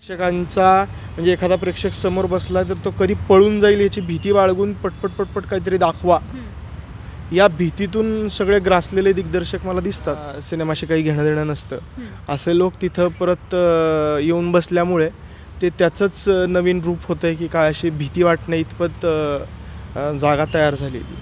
प्रेक्षकांचा म्हणजे एखादा प्रेक्षक समोर बसला तर तो कधी पळून जाईल याची भीती बाळगून पटपट काहीतरी दाखवा, या भीतीतून सगळे ग्रासलेले दिग्दर्शक मला दिसतात. सिनेमाशी काही घेणं देणं नसतं असे लोक तिथं परत येऊन बसल्यामुळे ते त्याचंच नवीन रूप होतं आहे की काय अशी भीती वाटणं इतपत जागा तयार झालेली.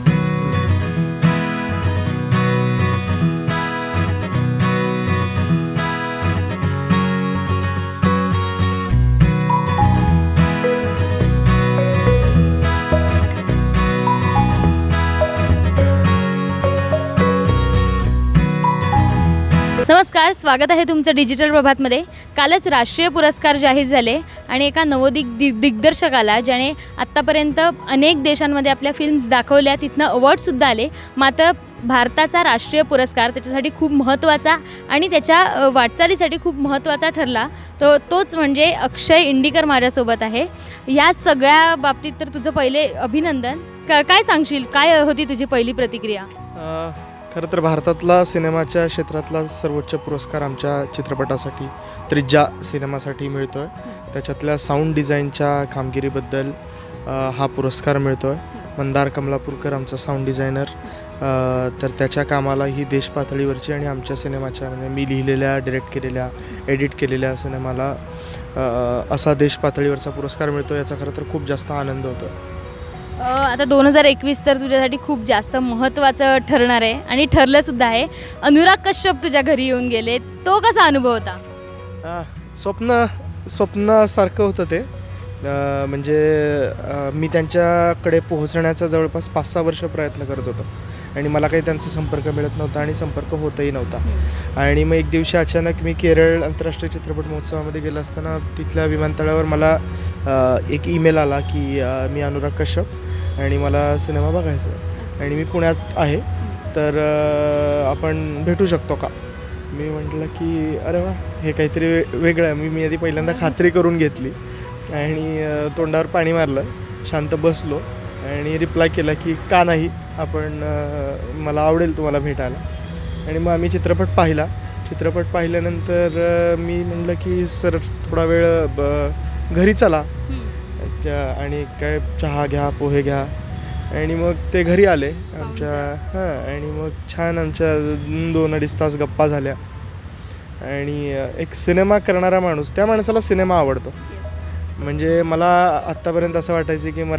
नमस्कार, स्वागत आहे तुमचं डिजिटल प्रभातमध्ये. कालच राष्ट्रीय पुरस्कार जाहीर झाले आणि एका दिग्दर्शकाला ज्याने आत्तापर्यंत अनेक देशांमध्ये आपल्या फिल्म्स दाखवल्या, तिथनं अवॉर्डसुद्धा आले. मात्र भारताचा राष्ट्रीय पुरस्कार त्याच्यासाठी खूप महत्त्वाचा आणि त्याच्या वाटचालीसाठी खूप महत्त्वाचा ठरला. तोच म्हणजे अक्षय इंडिकर माझ्यासोबत आहे. या सगळ्या बाबतीत तर तुझं पहिले अभिनंदन. काय सांगशील, काय होती तुझी पहिली प्रतिक्रिया? खरं तर भारतातला सिनेमाच्या क्षेत्रातला सर्वोच्च पुरस्कार आमच्या चित्रपटासाठी त्रिज्या सिनेमासाठी मिळतो आहे. त्याच्यातल्या साऊंड डिझाईनच्या कामगिरीबद्दल हा पुरस्कार मिळतो आहे. मंदार कमलापूरकर आमचा साऊंड डिझायनर, तर त्याच्या कामाला ही देश पातळीवरची आणि आमच्या सिनेमाच्या म्हणजे मी लिहिलेल्या, डिरेक्ट केलेल्या, एडिट केलेल्या सिनेमाला असा देश पातळीवरचा पुरस्कार मिळतो, याचा खरं तर खूप जास्त आनंद होतो. आता 2021 तर तुझ्यासाठी खूप जास्त महत्त्वाचं ठरणार आहे आणि ठरलंसुद्धा आहे. अनुराग कश्यप तुझ्या घरी येऊन गेले, तो कसा अनुभव होता? स्वप्नासारखं होतं ते. म्हणजे मी त्यांच्याकडे पोहोचण्याचा जवळपास 5-6 वर्ष प्रयत्न करत होतो आणि मला काही त्यांचा संपर्क मिळत नव्हता आणि संपर्क होतही नव्हता. आणि मग एक दिवशी अचानक मी केरळ आंतरराष्ट्रीय चित्रपट महोत्सवामध्ये गेला असताना तिथल्या विमानतळावर मला एक ईमेल आला की मी अनुराग कश्यप आणि मला सिनेमा बघायचा आहे आणि मी पुण्यात आहे, तर आपण भेटू शकतो का? मी म्हटलं की अरे वा, हे काहीतरी वेगळं आहे. मी आधी पहिल्यांदा खात्री करून घेतली आणि तोंडावर पाणी मारलं, शांत बसलो आणि रिप्लाय केला की का नाही, आपण मला आवडेल तुम्हाला भेटायला. आणि मग आम्ही चित्रपट पाहिला. चित्रपट पाहिल्यानंतर मी म्हटलं की सर थोडा वेळ घरी चला आणि काय चहा घ्या, पोहे घ्या. आणि मग ते घरी आले आमच्या. आणि मग छान आमच्या 2-2.5 तास गप्पा झाल्या. आणि एक सिनेमा करणारा माणूस, त्या माणसाला सिनेमा आवडतो. म्हणजे मला आत्तापर्यंत असं वाटायचं की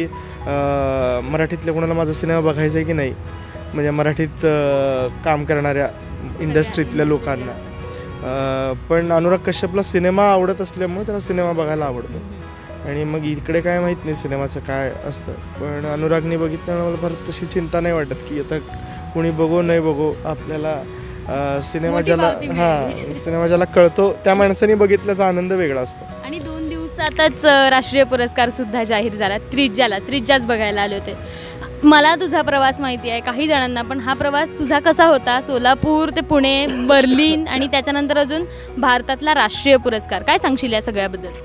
मराठीतल्या कोणाला माझा सिनेमा बघायचा आहे की नाही, म्हणजे मराठीत काम करणाऱ्या इंडस्ट्रीतल्या लोकांना. पण अनुराग कश्यपला सिनेमा आवडत असल्यामुळे त्याला सिनेमा बघायला आवडतो. आणि मग इकडे काय माहीत नाही सिनेमाचं काय असतं, पण अनुरागने बघितल्यानं मला फार तशी चिंता नाही वाटत की आता कोणी बघो नाही बघो, आपल्याला सिनेमा ज्याला कळतो त्या माणसाने बघितल्याचा आनंद वेगळा असतो. आणि 2 दिवसातच राष्ट्रीय पुरस्कार सुद्धा जाहीर झाला. त्रिज्याच बघायला आले होते. मला तुझा प्रवास माहिती आहे, काही जणांना, पण हा प्रवास तुझा कसा होता? सोलापूर ते पुणे, बर्लिन आणि त्याच्यानंतर अजून भारतातला राष्ट्रीय पुरस्कार, काय सांगशील या सगळ्याबद्दल?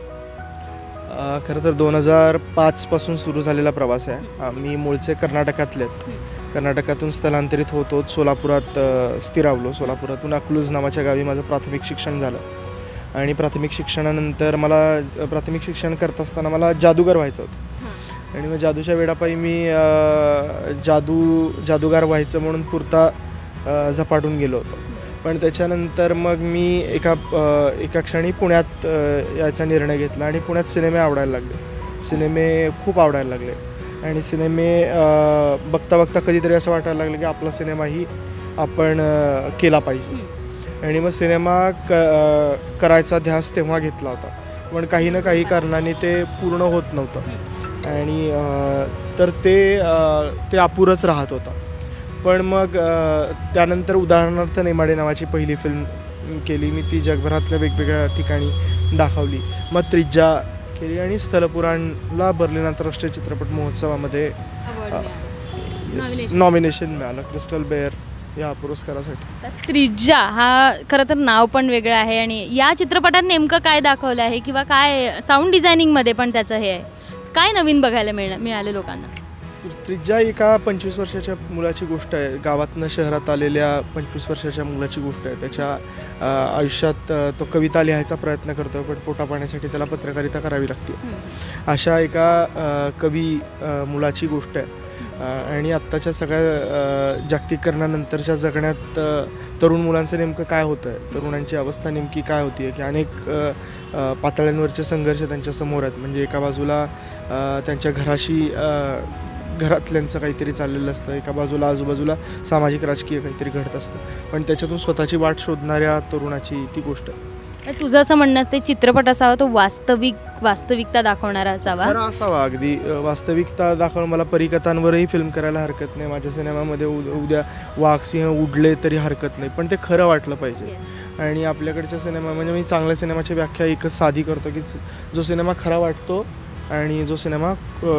खरं तर 2005 पासून सुरू झालेला प्रवास आहे. मी मूळचे कर्नाटकातले आहेत. कर्नाटकातून स्थलांतरित होतो, सोलापुरात स्थिरावलो. सोलापुरातून अकलूज नावाच्या गावी माझं प्राथमिक शिक्षण झालं. आणि प्राथमिक शिक्षणानंतर प्राथमिक शिक्षण करत असताना मला जादूगार व्हायचं होतं. आणि मग जादूच्या वेडापायी मी जादूगार व्हायचं म्हणून पुरता झपाटून गेलो होतो. पण त्याच्यानंतर मग मी एका क्षणी पुण्यात यायचा निर्णय घेतला आणि पुण्यात सिनेमे आवडायला लागले. सिनेमे खूप आवडायला लागले आणि सिनेमे बघता कधीतरी असं वाटायला लागलं की आपला सिनेमाही आपण केला पाहिजे. आणि मग सिनेमा करायचा ध्यास तेव्हा घेतला होता, पण काही ना काही कारणाने ते पूर्ण होत नव्हतं आणि तर ते अपुरंच राहत होतं. पण मग त्यानंतर उदाहरणार्थ नेमाडे नावाची पहिली फिल्म केली मी. ती जगभरातल्या वेगवेगळ्या ठिकाणी दाखवली. मग त्रिज्या केली आणि स्थलपुराणला बर्लिन आंतरराष्ट्रीय चित्रपट महोत्सवामध्ये नॉमिनेशन मिळालं क्रिस्टल बेअर या पुरस्कारासाठी. त्रिज्या हा खरं तर नाव पण वेगळं आहे. आणि या चित्रपटात नेमकं काय दाखवलं आहे किंवा काय साऊंड डिझायनिंगमध्ये पण त्याचं हे आहे, काय नवीन बघायला मिळाले लोकांना? त्रिज्या एका 25 वर्षाच्या मुलाची गोष्ट आहे. गावातनं शहरात आलेल्या 25 वर्षाच्या मुलाची गोष्ट आहे. त्याच्या आयुष्यात तो कविता लिहायचा प्रयत्न करतो, पण पोटापाण्यासाठी त्याला पत्रकारिता करावी लागते. अशा एका कवी मुलाची गोष्ट आहे. आणि आत्ताच्या सगळ्या जागतिकीकरणानंतरच्या जगण्यात तरुण मुलांचं नेमकं काय होतं आहे, तरुणांची अवस्था नेमकी काय होती आहे, की अनेक पातळ्यांवरचे संघर्ष त्यांच्यासमोर आहेत. म्हणजे एका बाजूला त्यांच्या घरातल्यांचं काहीतरी चाललेलं असतं, एका बाजूला आजूबाजूला सामाजिक राजकीय काहीतरी घडत असतं, पण त्याच्यातून स्वतःची वाट शोधणाऱ्या तरुणाची ती गोष्ट आहे. तुझं असं म्हणणं असते चित्रपट असावा तो वास्तविकता दाखवणारा असावा, खरा असावा. अगदी वास्तविकता दाखवून मला परिकथांवरही फिल्म करायला हरकत नाही. माझ्या सिनेमामध्ये उद्या वाघ सिंह उडले तरी हरकत नाही, पण ते खरं वाटलं पाहिजे. आणि आपल्याकडच्या सिनेमा म्हणजे मी चांगल्या सिनेमाची व्याख्या एकच साधी करतो, की जो सिनेमा खरा वाटतो आणि जो सिनेमा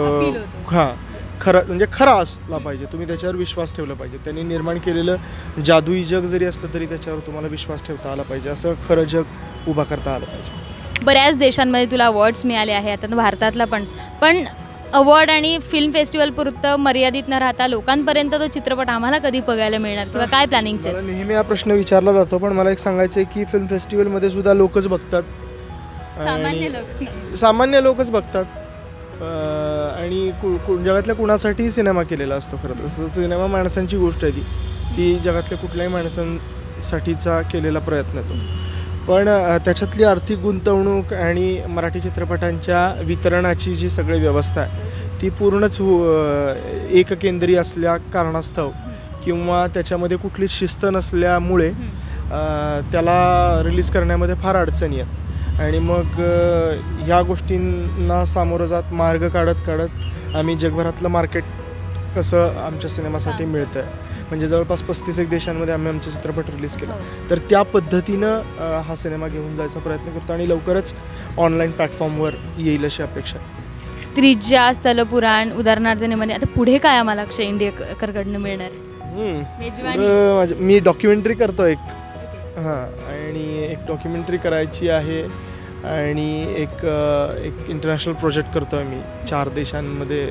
खरं म्हणजे खरा असला पाहिजे. तुम्ही त्याच्यावर विश्वास ठेवला पाहिजे. त्यांनी निर्माण केलेलं जादुई जग जरी असलं तरी त्याच्यावर तुम्हाला विश्वास ठेवता आला पाहिजे. असं खरं जग उभा करता आलं पाहिजे. बऱ्याच देशांमध्ये तुला अवॉर्ड्स मिळाले आहे, आता भारतातला पण अवॉर्ड आणि फिल्म फेस्टिवल पुरतं मर्यादित न राहता लोकांपर्यंत तो चित्रपट आम्हाला कधी बघायला मिळणार किंवा काय प्लॅनिंग्स आहे? मला नेहमी हा प्रश्न विचारला जातो, पण मला एक सांगायचं आहे की फिल्म फेस्टिवलमध्ये सुद्धा लोकच बघतात, सामान्य लोकच बघतात. आणि जगातल्या कुणासाठीही सिनेमा केलेला असतो. खरं तर सिनेमा माणसांची गोष्ट आहे, ती जगातल्या कुठल्याही माणसांसाठीचा केलेला प्रयत्न येतो. पण त्याच्यातली आर्थिक गुंतवणूक आणि मराठी चित्रपटांच्या वितरणाची जी सगळी व्यवस्था आहे ती पूर्णच एककेंद्री असल्या कारणास्तव किंवा त्याच्यामध्ये कुठलीच शिस्त नसल्यामुळे त्याला रिलीज करण्यामध्ये फार अडचणी आहेत. आणि मग ह्या गोष्टींना सामोरं जात मार्ग काढत आम्ही जगभरातलं मार्केट कसं आमच्या सिनेमासाठी मिळतं आहे, म्हणजे जवळपास 35 देशांमध्ये आम्ही आमचा चित्रपट रिलीज केला, तर त्या पद्धतीनं हा सिनेमा घेऊन जायचा प्रयत्न करतो आणि लवकरच ऑनलाईन प्लॅटफॉर्मवर येईल अशी अपेक्षा. त्रिज्या, स्थलपुराण, उदाहरणार्थ मध्ये आता पुढे काय आम्हाला अक्षय इंडियाकडनं मिळणार? मी डॉक्युमेंटरी करतो एक, आणि एक डॉक्युमेंटरी करायची आहे आणि एक इंटरनॅशनल प्रोजेक्ट करतो आहे मी. 4 देशांमध्ये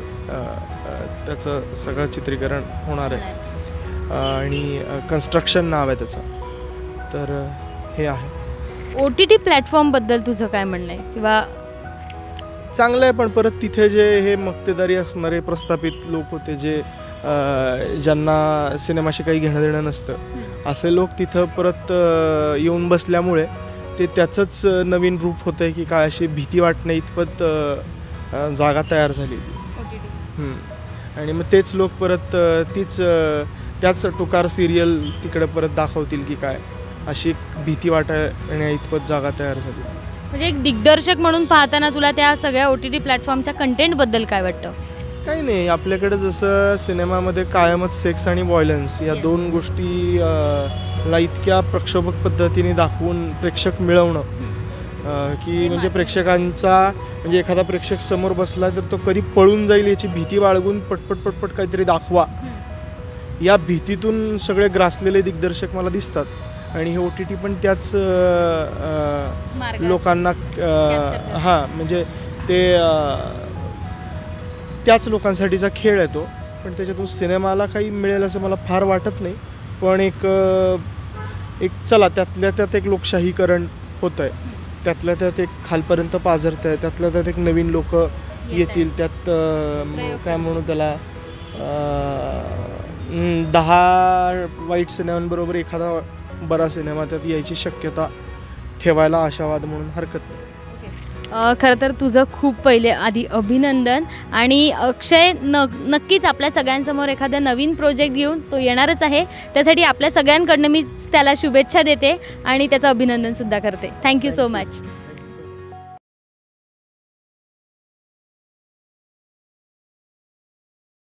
त्याचं सगळं चित्रीकरण होणार आहे आणि कन्स्ट्रक्शन नाव आहे त्याचं. तर हे आहे. OTT प्लॅटफॉर्मबद्दल तुझं काय म्हणणं आहे? किंवा चांगलं आहे, पण परत तिथे जे हे मक्तेदारी असणारे प्रस्थापित लोक होते, जे ज्यांना सिनेमाशी काही घेणं देणं नसतं, असे लोक तिथं परत येऊन बसल्यामुळे ते त्याचंच नवीन रूप होतं आहे की काय, अशी भीती वाटणे इतपत जागा तयार झाली. आणि मग तेच लोक परत त्याच टुकार सिरियल तिकडे परत दाखवतील की काय, अशी भीती वाटण्या इतपत जागा तयार झाली. म्हणजे एक दिग्दर्शक म्हणून पाहताना तुला त्या सगळ्या OTT प्लॅटफॉर्मच्या कंटेंटबद्दल काय वाटतं? काही नाही, आपल्याकडे जसं सिनेमामध्ये कायमच सेक्स आणि व्हायलन्स या 2 गोष्टी ला इतक्या प्रक्षोभक पद्धतीने दाखवून प्रेक्षक मिळवणं की म्हणजे प्रेक्षकांचा म्हणजे एखादा प्रेक्षक समोर बसला तर तो कधी पळून जाईल याची भीती बाळगून पटपट काहीतरी दाखवा, या भीतीतून सगळे ग्रासलेले दिग्दर्शक मला दिसतात. आणि हे OTT पण त्याच लोकांना म्हणजे ते त्याच लोकांसाठीचा खेळ आहे तो. पण त्याच्यातून सिनेमाला काही मिळेल असं मला फार वाटत नाही. पण एक चला त्यातल्या त्यात एक लोकशाहीकरण होतं आहे, त्यातल्या त्यात एक खालपर्यंत पाझरतं आहे, त्यातल्या त्यात एक नवीन लोक येतील, त्यात काय म्हणू त्याला 10 वाईट सिनेमांबरोबर एखादा बरा सिनेमा त्यात यायची शक्यता ठेवायला आशावाद म्हणून हरकत नाही. खरं तर तुझं खूप पहिले आधी अभिनंदन. आणि अक्षय नक्कीच आपल्या सगळ्यांसमोर एखादा नवीन प्रोजेक्ट घेऊन तो येणारच आहे. त्यासाठी आपल्या सगळ्यांकडनं मी त्याला शुभेच्छा देते आणि त्याचं अभिनंदनसुद्धा करते. Thank you so much.